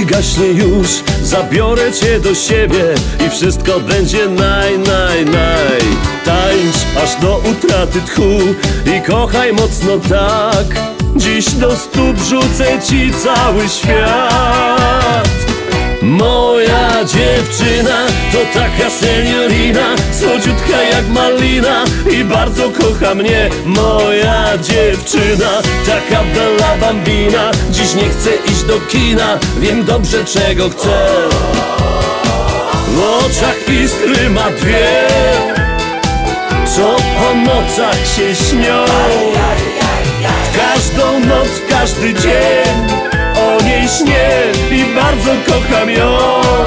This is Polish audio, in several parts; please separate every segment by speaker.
Speaker 1: gdy gaśnie już, zabiorę cię do siebie i wszystko będzie naj. Tańcz aż do utraty tchu i kochaj mocno tak. Dziś do stóp rzucę ci cały świat. Moja dziewczyna to taka seniorina, słodziutka jak malina i bardzo kocha mnie. Moja dziewczyna, taka bella bambina. Dziś nie chcę iść do kina, wiem dobrze czego chcę. W oczach iskry ma dwie, co po nocach się śnią. W każdą noc, w każdy dzień o niej śnię i bardzo kocham ją.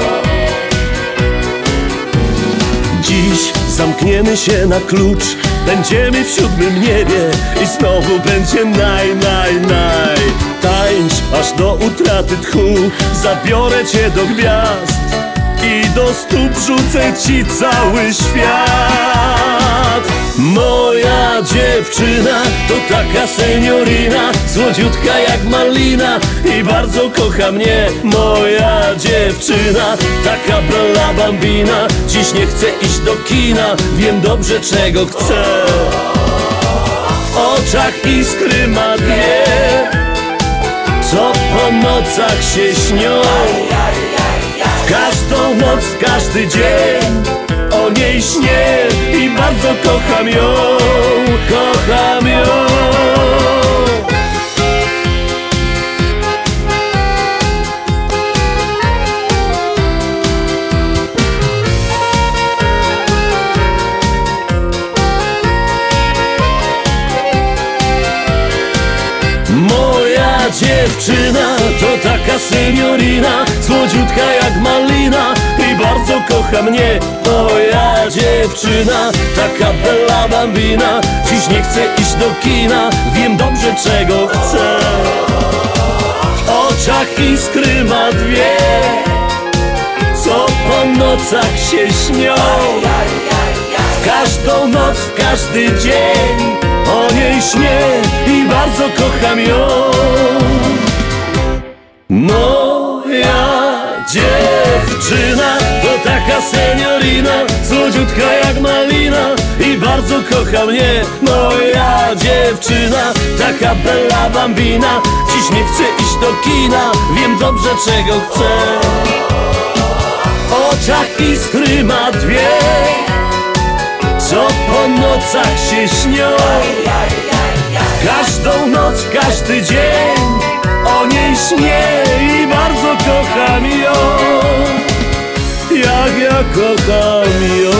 Speaker 1: Dziś zamkniemy się na klucz, będziemy w siódmym niebie i znowu będzie naj. Tańcz aż do utraty tchu, zabiorę cię do gwiazd i do stóp rzucę ci cały świat. Moja dziewczyna to taka seniorina, słodziutka jak malina i bardzo kocha mnie. Moja dziewczyna, taka bella bambina. Dziś nie chcę iść do kina, wiem dobrze czego chcę. W oczach iskry ma dwie, co po nocach się śnią. W każdą noc, w każdy dzień o niej śnię i bardzo kocham ją, kocham ją. Moja dziewczyna to taka seniorina, słodziutka jak malina i bardzo kocha mnie. Moja dziewczyna, taka bella bambina. Dziś nie chcę iść do kina, wiem dobrze czego chcę. W oczach iskry ma dwie, co po nocach się śnią. W każdą noc, w każdy dzień o niej śnię i bardzo kocham ją. Moja dziewczyna to taka seniorina, słodziutka jak malina i bardzo kocha mnie. Moja dziewczyna, taka bella bambina. Dziś nie chcę iść do kina, wiem dobrze czego chcę. W oczach iskry ma dwie, co po nocach się śnią. W każdą noc, w każdy dzień o niej śnię i bardzo kocham ją, jak ja kocham ją.